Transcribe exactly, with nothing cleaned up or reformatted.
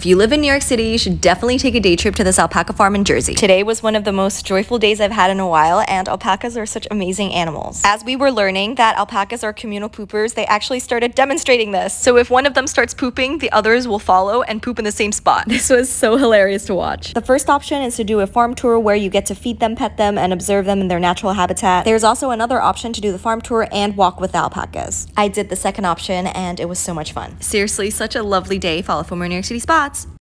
If you live in New York City, you should definitely take a day trip to this alpaca farm in Jersey. Today was one of the most joyful days I've had in a while, and alpacas are such amazing animals. As we were learning that alpacas are communal poopers, they actually started demonstrating this. So if one of them starts pooping, the others will follow and poop in the same spot. This was so hilarious to watch. The first option is to do a farm tour where you get to feed them, pet them, and observe them in their natural habitat. There's also another option to do the farm tour and walk with the alpacas. I did the second option and it was so much fun. Seriously, such a lovely day. Follow for more New York City spots.